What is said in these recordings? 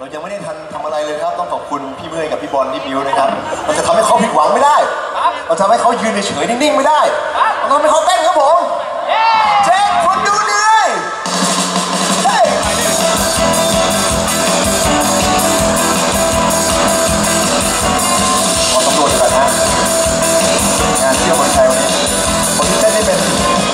เรายังไม่ได้ทันทำอะไรเลยครับต้องขอบคุณพี่เมื่อยกับพี่บอลที่บิวนะครับเราจะทำให้เขาผิดหวังไม่ได้เราทำให้เขายืนเฉยๆนิ่งๆไม่ได้เราทำให้เขาเต้นครับผมเจ๊คนดูเหนื่อยเฮ้ยขอตำรวจกันนะงานเที่ยวคนไทยวันนี้คนที่เต้นนี่เป็น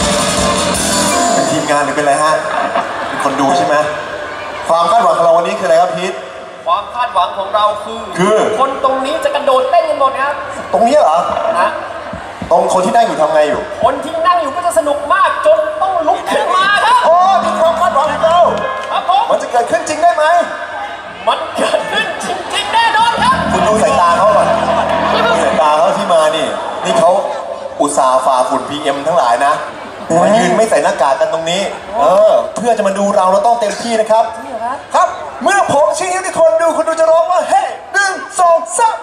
ทีมงานหรือเป็นอะไรฮะเป็นคนดูใช่ไหมความคาดหวังของเราวันนี้คืออะไรครับพีทความคาดหวังของเราคือคนตรงนี้จะกระโดดเต้นกันหมดครับตรงนี้เหรอนะตรงคนที่นั่งอยู่ทำไงอยู่คนที่นั่งอยู่ก็จะสนุกมากจนต้องลุกขึ้นมาครับโอ้มีความคาดหวังของเราครับผมมันจะเกิดขึ้นจริงได้ไหมมันเกิดขึ้นจริงๆแน่นอนครับคุณดูสายตาเขาก่อนดูสายตาเขาที่มานี่เขาอุตส่าห์ฝ่าฝุ่น PM ทั้งหลายนะมายืนไม่ใส่หน้ากากกันตรงนี้เพื่อจะมาดูเราต้องเต็มที่นะครับครับเมื่อผมชี้นิ้วที่คนดูคุณดูจะร้องว่าเฮ้1 2 3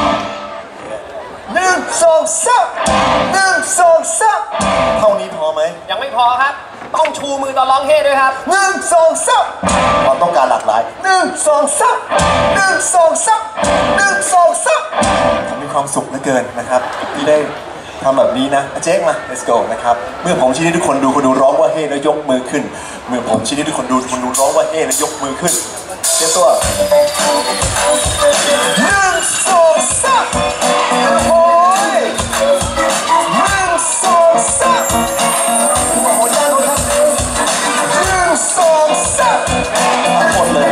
1 2 3 1 2 3เท่านี้พอไหมยังไม่พอครับต้องชูมือตอนร้องเฮ้ด้วยครับ 1 2 3ความต้องการหลากหลาย1 2 3 1 2 3 1 2 3ผมมีความสุขเหลือเกินนะครับที่ได้ทำแบบนี้นะเจ๊กมา let's go นะครับเมื่อผมชี้ให้ทุกคนดูคุณดูร้องว่าเฮ้แล้วยกมือขึ้นเมื่อผมชี้ให้ทุกคนดูคุณดูร้องว่าเฮ้แล้วยกมือขึ้นเตรียมตัว1 2 3โอ้ย1 2 3โอ้ยได้เลยครับ1 2 3ทั้งหมดเลย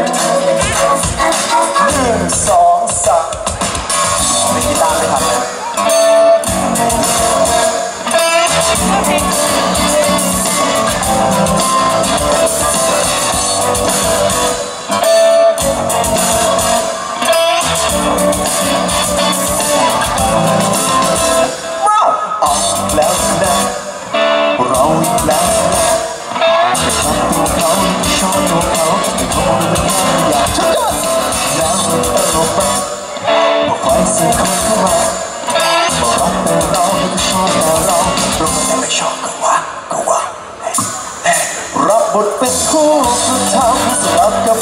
1 2 3ไม่กีตาร์ไม่ทำเลยแล้วนะเราอีกแล้วจะทำตัวเขาชอบตัวเขาไม่พอไม่อยากชุดยอดแล้วตลกไปพอไฟเสียคนเข้ามาบอกรักแต่เราไม่ชอบแต่เราแต่ไม่ชอบก็ว่ารับบทเป็นคู่สุดท้ายสลับกับ